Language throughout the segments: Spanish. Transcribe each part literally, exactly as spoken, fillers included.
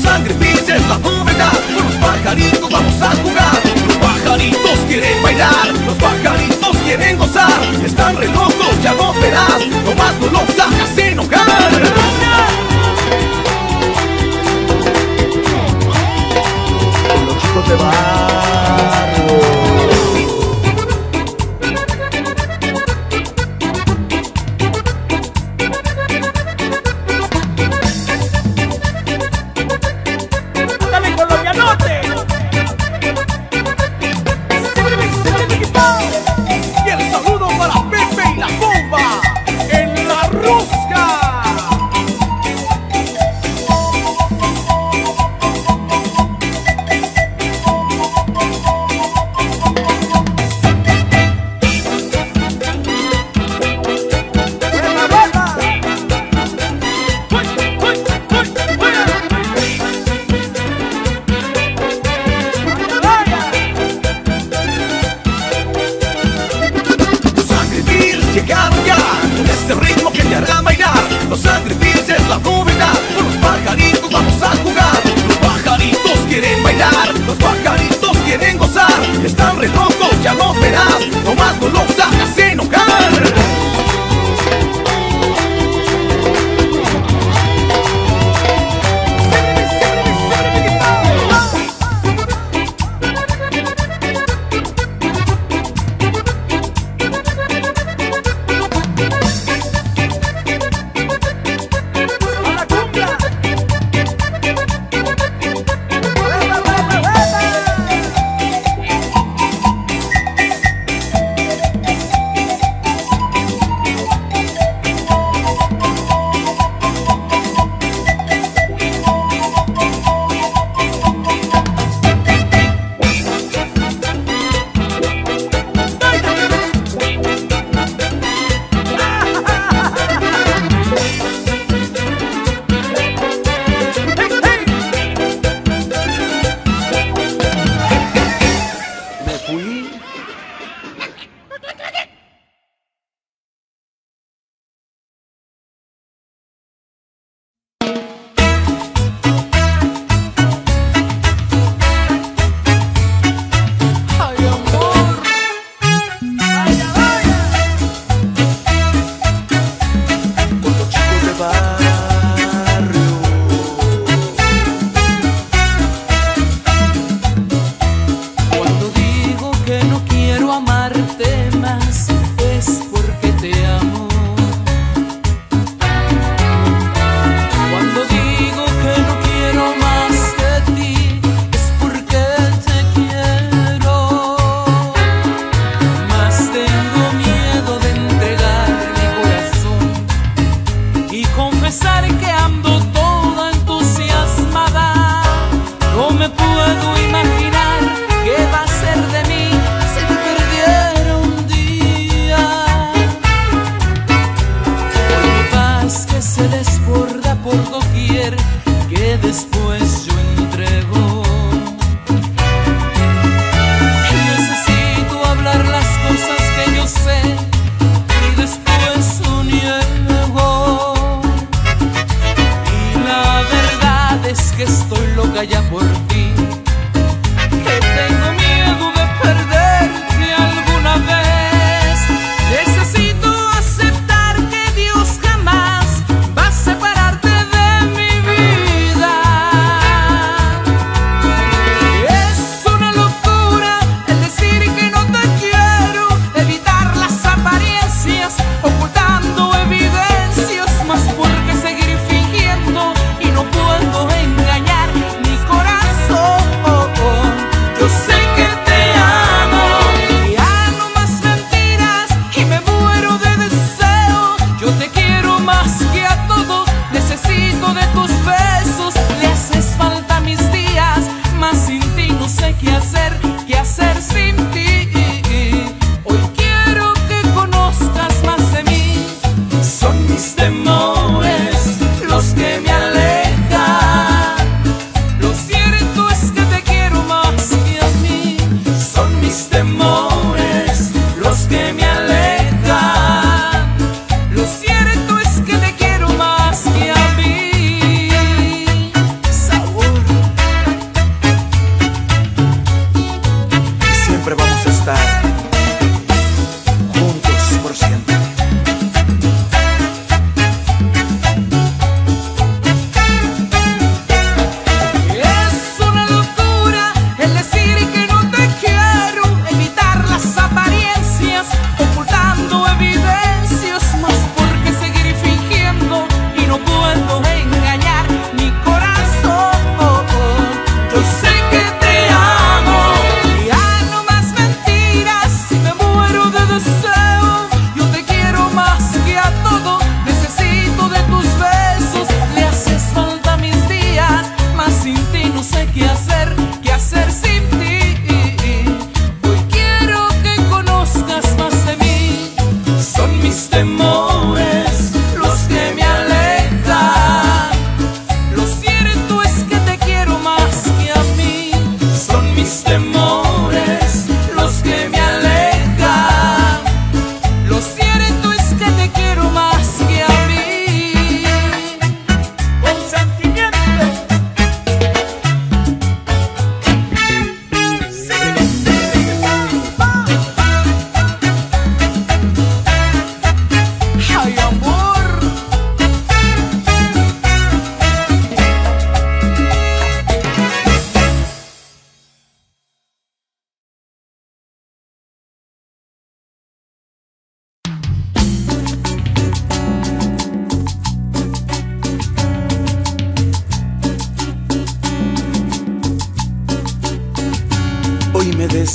Sangre Beats es la novedad, con los pajaritos vamos a jugar. Los pajaritos quieren bailar, los pajaritos quieren gozar. Están re locos, ya lo verás, nomás no los hagas enojar. Los chicos de barrio. Llegaron ya con este ritmo que te hará bailar. Los Sangre Beats es la novedad, con los pajaritos vamos a jugar. Los pajaritos quieren bailar, los pajaritos quieren gozar. Están re locos, ya los verás, nomás no los hagas enojar.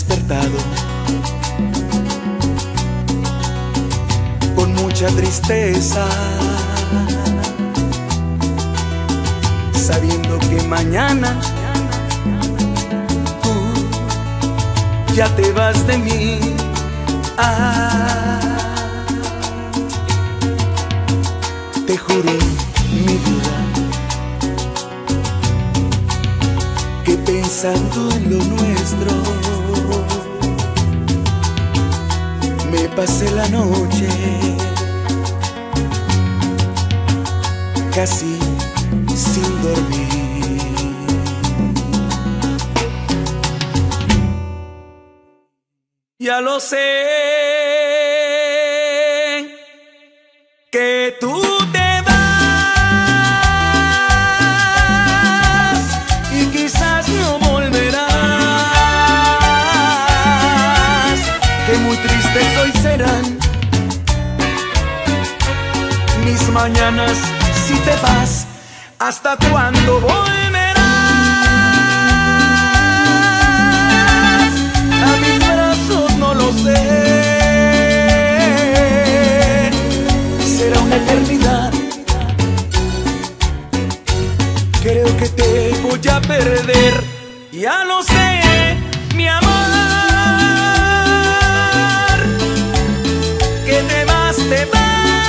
despertado con mucha tristeza, sabiendo que mañana tú ya te vas de mí. Ah, te juro, mi vida, que pensando en lo nuestro me pasé la noche casi sin dormir. Ya lo sé, que tú te vas y quizás no volverás, que muy tristes hoy serán mis mañanas si te vas. ¿Hasta cuándo volverás a mis brazos? No lo sé. Será una eternidad. Creo que te voy a perder. Ya lo sé, mi amor, que te vas, te vas.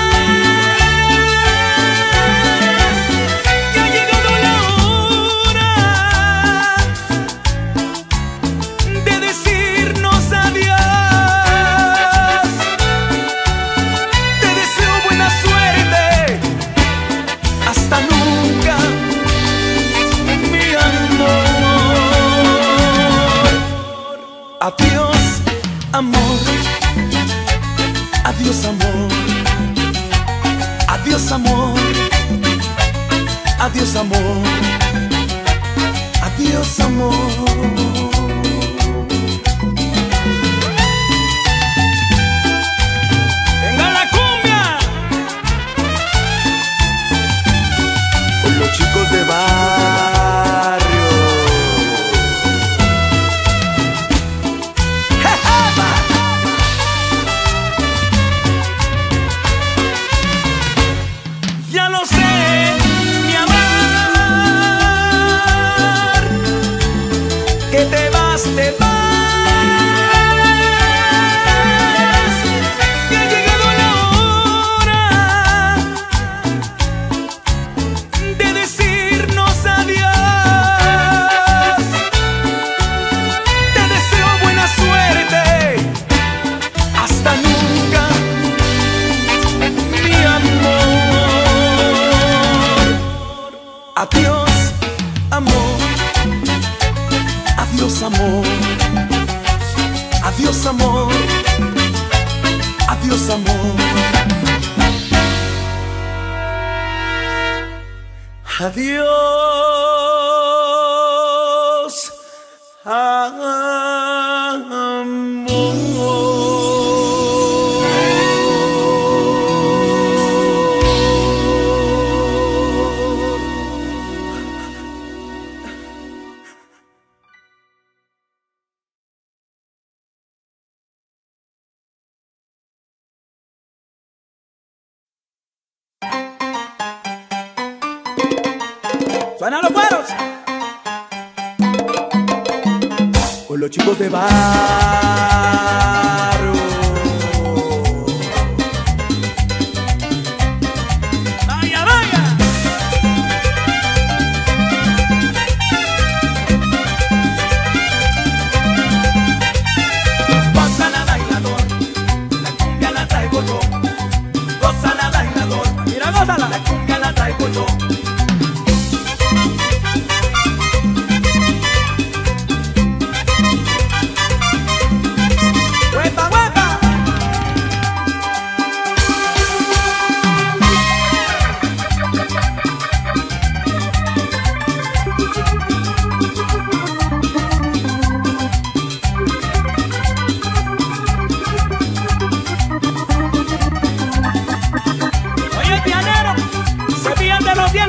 Adiós, amor, adiós, amor, adiós, amor, adiós, amor, adiós, amor. Venga la cumbia con los chicos de barrio. Ya lo sé, mi amor, que te vas, te vas. Que ha llegado la hora de decirnos adiós. Te deseo buena suerte. Hasta nunca, mi amor. Adiós, amor, adiós, amor, adiós, amor, adiós, amor, adiós, amor. Suenan los cueros con los chicos de barrio. Vaya, vaya. Gózala, bailador, la cumbia la traigo yo. Gózala, bailador, mira, gózala, la cumbia la traigo yo. Oye, pianero, se pillan de los diez.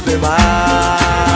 chicos de bar.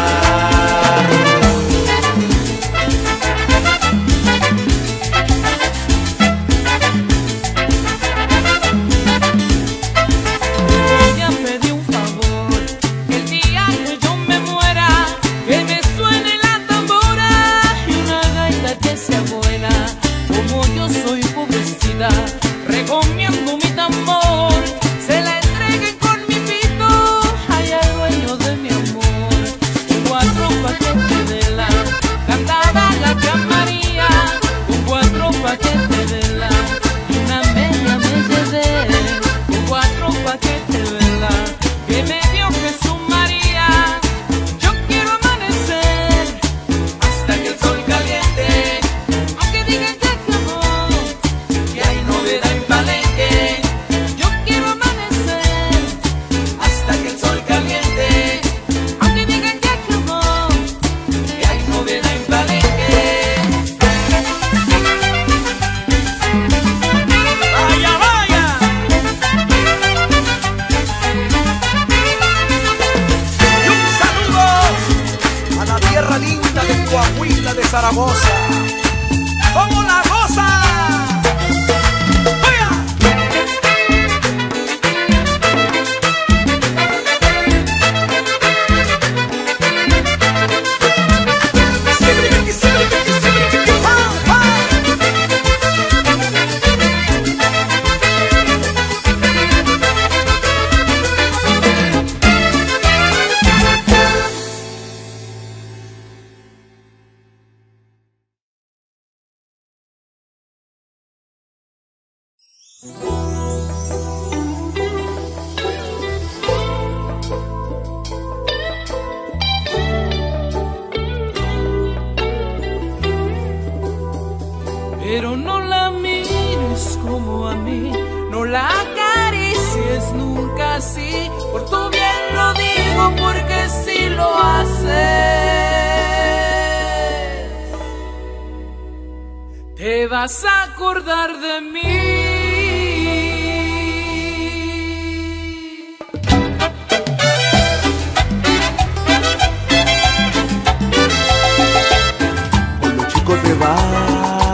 Recomiendo mi tambor, se la entreguen con mi pito, ay al dueño de mi amor. Con cuatro paquetes de la cantaba la tía María, con cuatro paquetes de la y una media me llevé, con cuatro paquetes de la que me dio Jesús María. Yo quiero amanecer hasta que el sol caliente, aunque digan que acabó, que hay novedad en Palenque. Yo quiero amanecer hasta que el sol caliente, aunque digan que acabó, que hay novedad en Palenque. Vaya, vaya. Y un saludo a la tierra linda de Coahuila de Zaragoza. ¡Como la rosa! Pero no la mires como a mí, no la acaricies nunca así. Por tu bien lo digo, porque si lo haces, te vas a acordar de mí. Con los chicos de bar.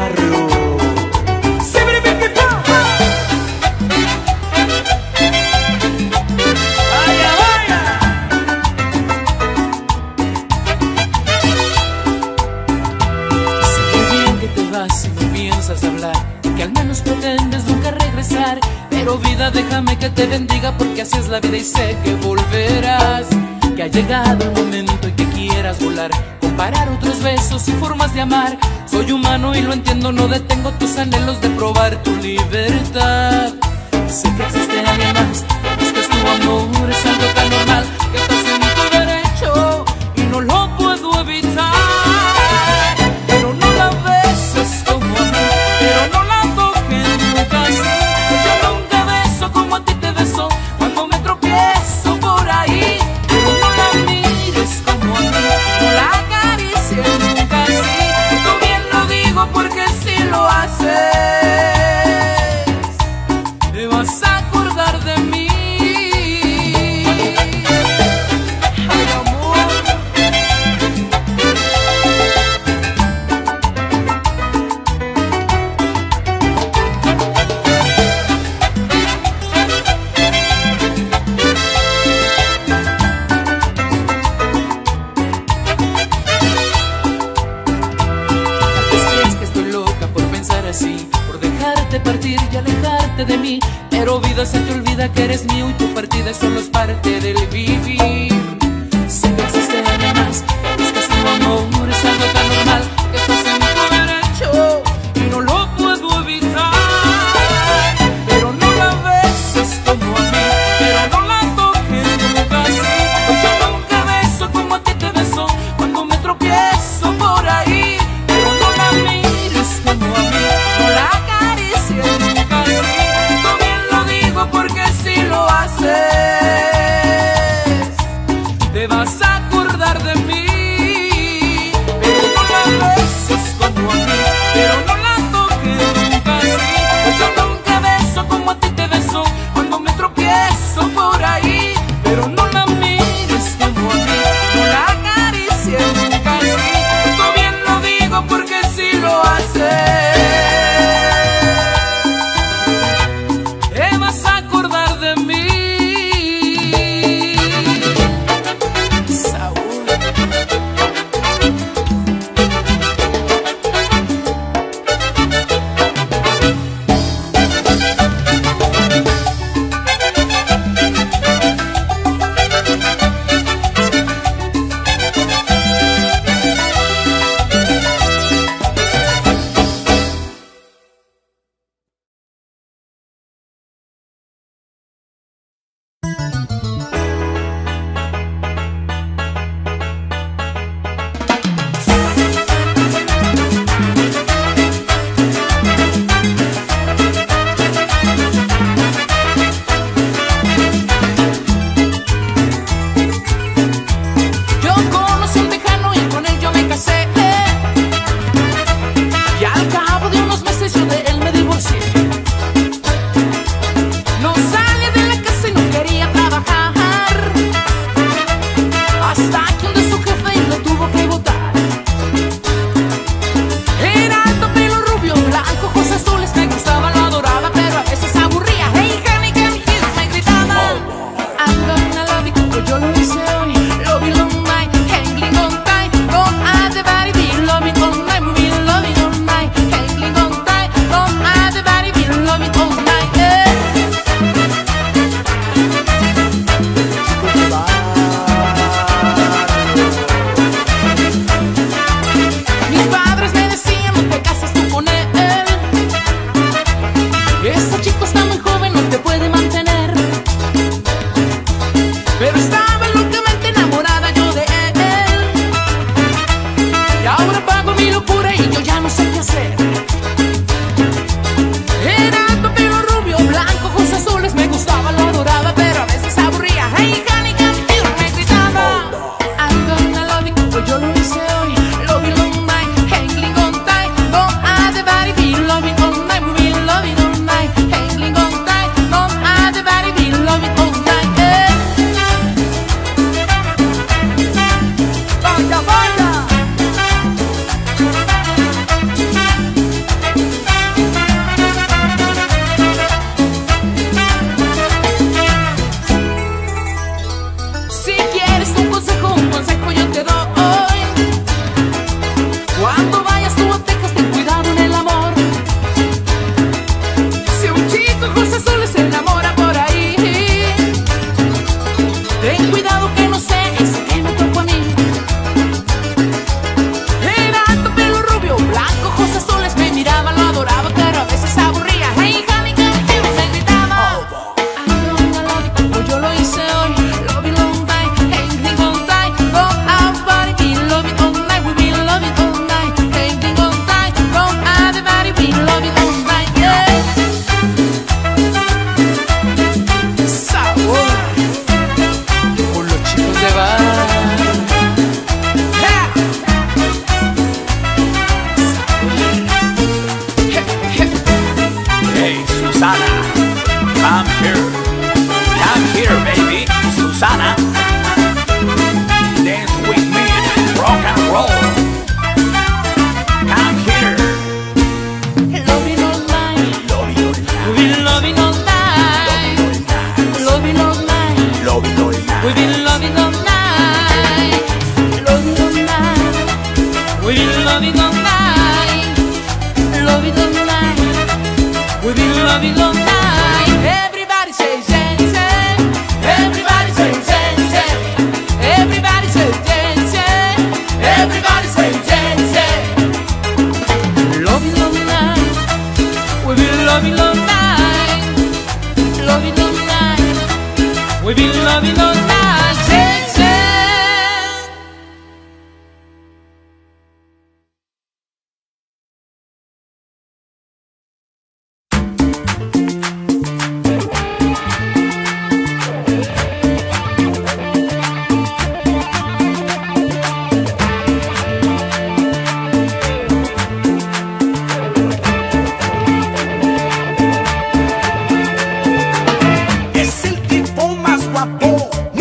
Que al menos pretendes nunca regresar, pero vida déjame que te bendiga, porque así es la vida y sé que volverás. Que ha llegado el momento en que quieras volar, comparar otros besos y formas de amar. Soy humano y lo entiendo, no detengo tus anhelos de probar tu libertad. Sé que existe alguien más, buscas tu amor, es algo tan normal que estás en tu derecho y no lo puedo evitar. Pero no la beses como a mí, pero no la toques nunca así. Yo nunca beso como a ti te beso cuando me tropiezo por ahí. Pero no la mires como a mí, no la acaricies nunca así. Tú bien lo digo, porque si lo haces, te vas a acordar de mí. Ay, amor. Por dejarte partir y alejarte de mí, pero vida se te olvida que eres mío y tu partida solo es parte del vivir. Sé que existe alguien más, buscas tu amor, es algo tan normal que estás en tu derecho y no lo puedo evitar. Pero no la beses como a mí, pero no la toques nunca así. Pues yo nunca beso como a ti te beso cuando me tropiezo por ahí. Pero no la mires como a mí, no la acaricies nunca así. Tú bien lo digo, porque si lo haces, te vas a acordar de mí. Pero no la Es el tipo más guapo,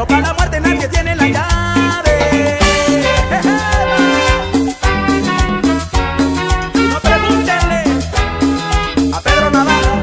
pero para la muerte nadie tiene la llave. Si no, pregúntenle a Pedro Navaja.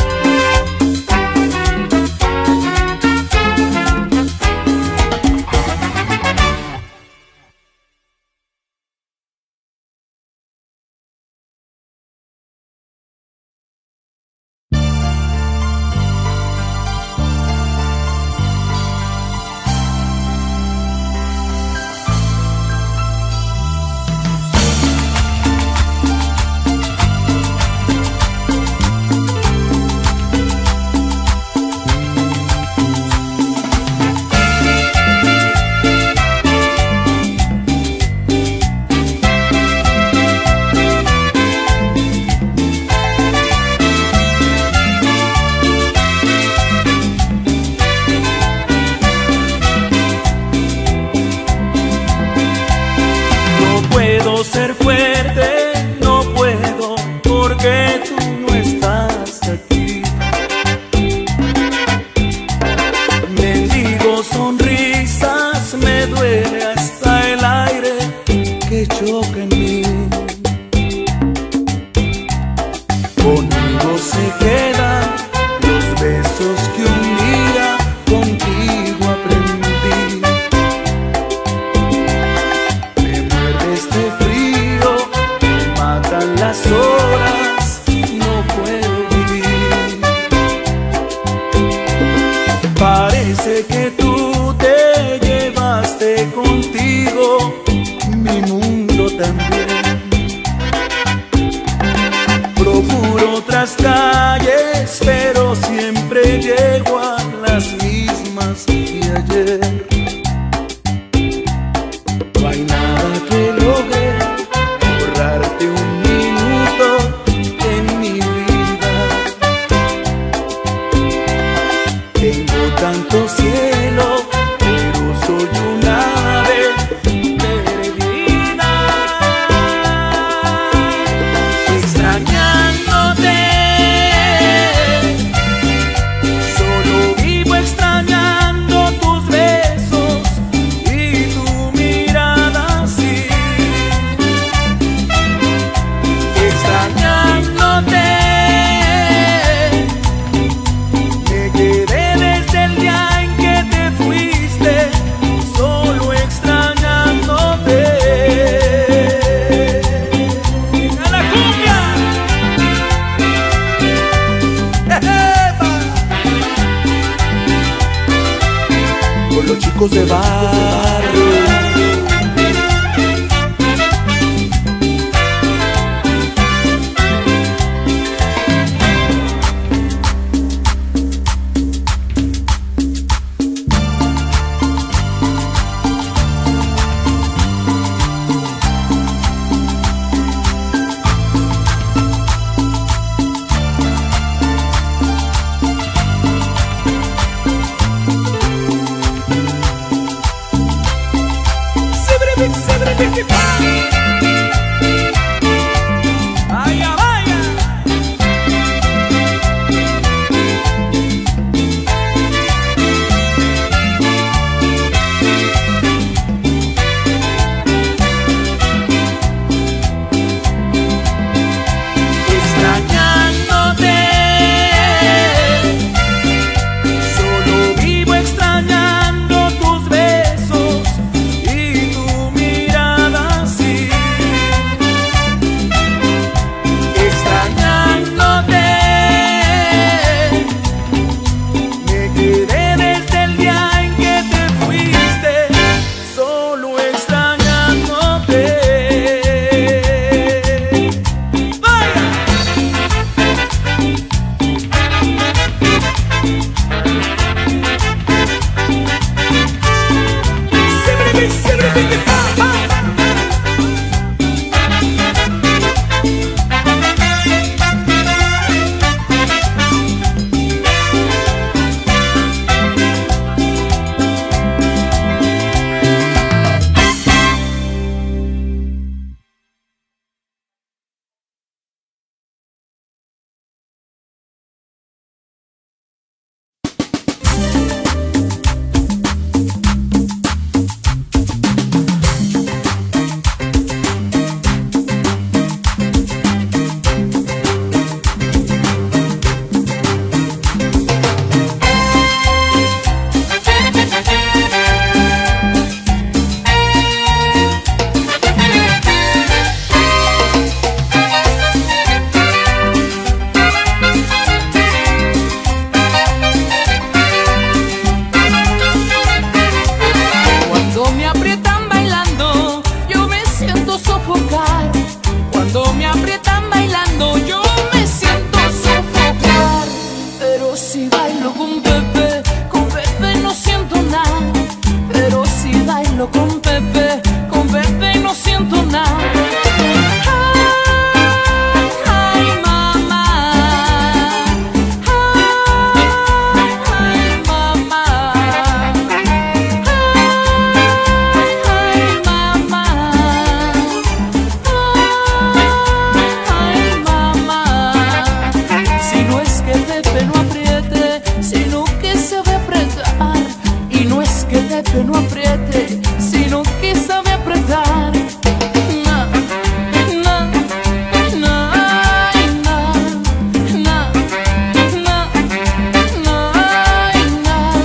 Ser fuerte, no puedo, porque tú no estás aquí. Mendigo sonrisas, me duele hasta el aire que choca en mí. Conmigo se quedan los besos que un día contigo aprendí. Me muerde este frío, me matan las horas, no puedo vivir. Parece que tú te llevaste contigo mi mundo también. Procuro otras calles, pero siempre llego a las mismas de ayer. No hay nada que logre borrarte un minuto en mi vida. Tengo tanto cielo, pero soy un ave perdida. Extrañándote, solo vivo extrañando tus besos y tu mirada así. Extrañándote, me quedé desde el día en que te fuiste, solo extrañándote. ¡A la cumbia! Con los chicos de barrio. Pepe no apriete, sino que sabe apretar. Na, na, na, ay, na, na, na, na, ay, na.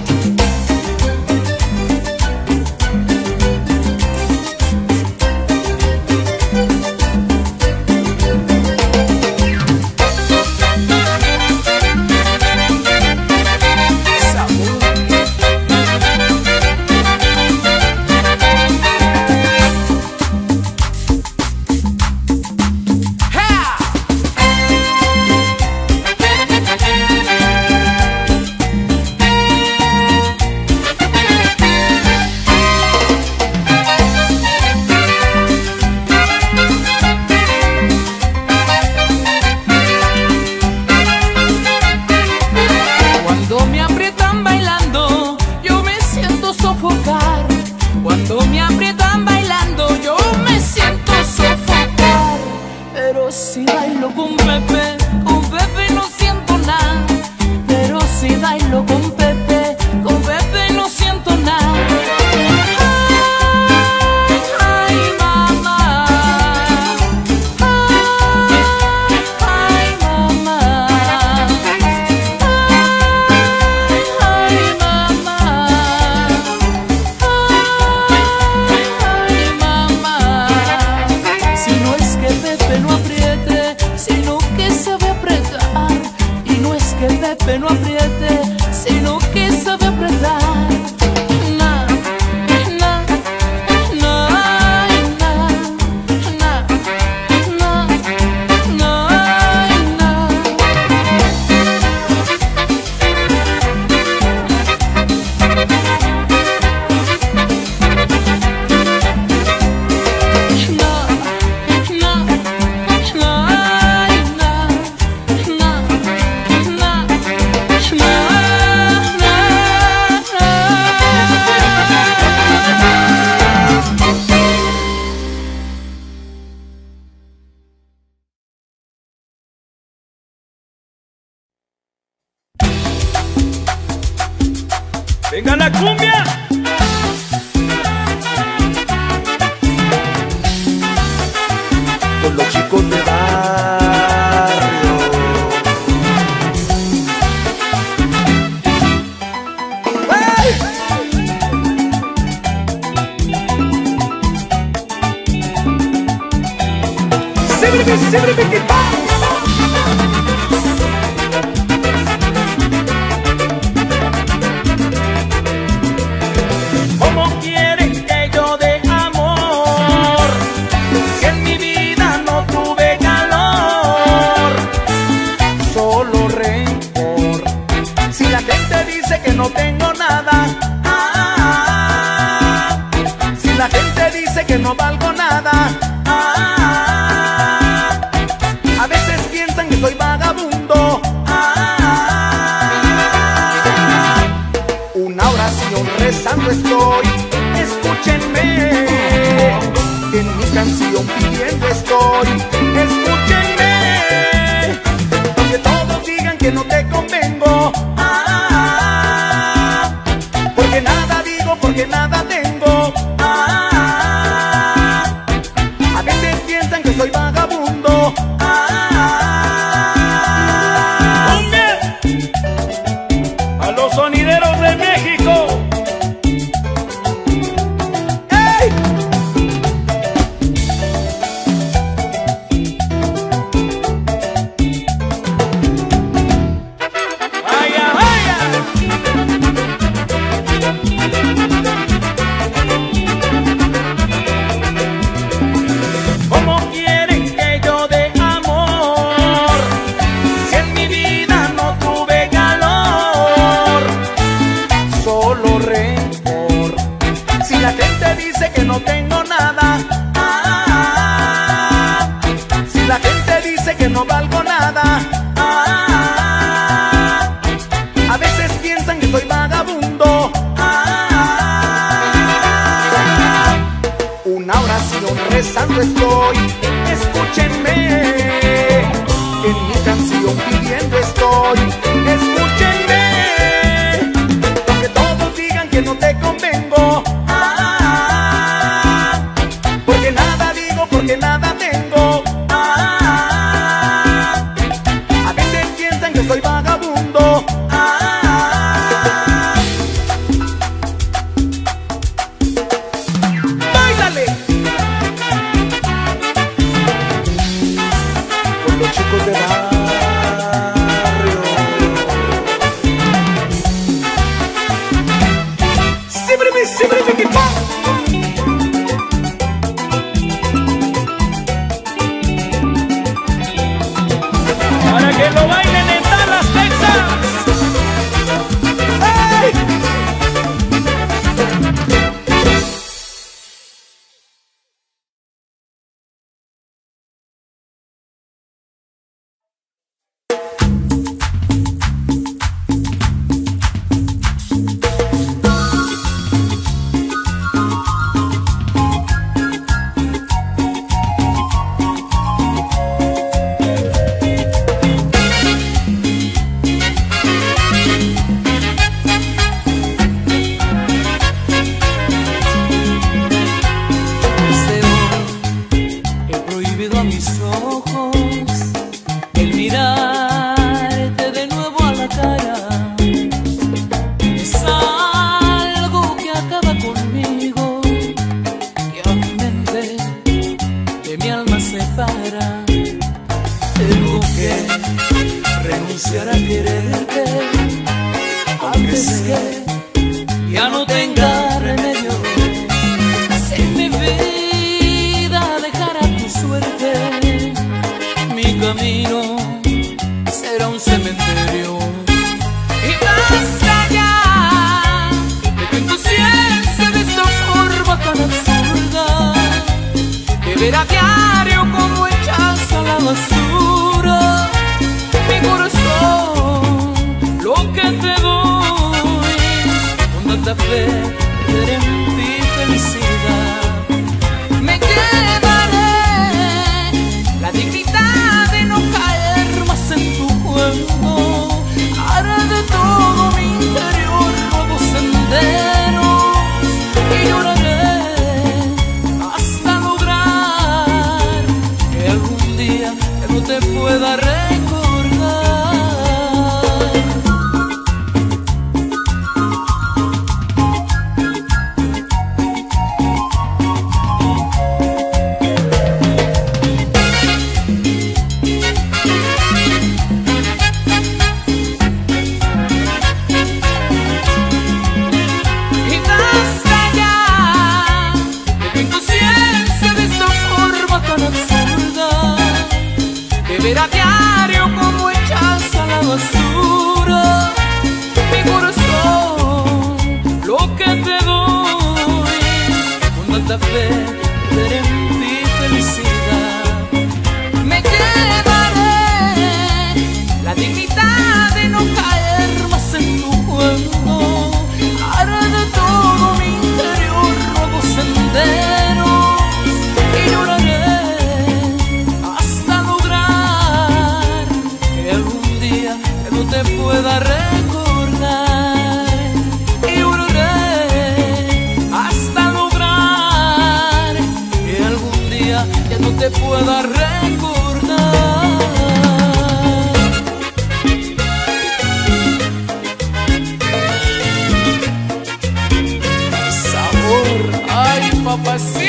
Cuando me aprietan bailando, yo me siento sofocar. Cuando me aprietan bailando, yo me siento sofocar. Pero si bailo con Pepe, con Pepe no siento nada. Pero si bailo con Pepe, con Pepe no siento nada. Ay, ay, mamá. Ay, ay, mamá. Ay, mamá, ay, mamá. Si no es que Pepe no apriete, sino que sabe apretar. Y no es que Pepe no apriete, sino que sabe apretar. Na, na, na, ay, na, na, na, na, ay, na. ¡Venga la cumbia! Con los chicos de barrio. ¡Hey! ¡Síbreme, síbreme, que va! ¿Cómo quieren que yo dé amor? Si en mi vida no tuve calor, Solo rencor. si la gente dice que no tengo nada, ah, si la gente dice que no valgo nada, ah, a veces piensan que soy vagabundo, ah, Una oración rezando estoy. escúchenme, En mi canción pidiendo estoy. escúchenme, aunque todos digan que no te convengo, ah, porque nada digo, porque nada tengo, ah, a veces piensan que soy vagabundo, ah, ¡cumbia! A los sonideros de México. ¡Ey! ¡Vaya, vaya! ¿Cómo quieren que yo dé amor? Si en mi vida no tuve calor, Solo rencor. si la gente dice que no tengo nada, ah, si la gente dice que no valgo nada, ah, a veces piensan que soy vagabundo, ah, Una oración rezando estoy. escúchenme, En mi canción pidiendo estoy. escúchenme, aunque todos digan que no Para que lo bailen en Dallas, Texas. ¡Hey! Papacito.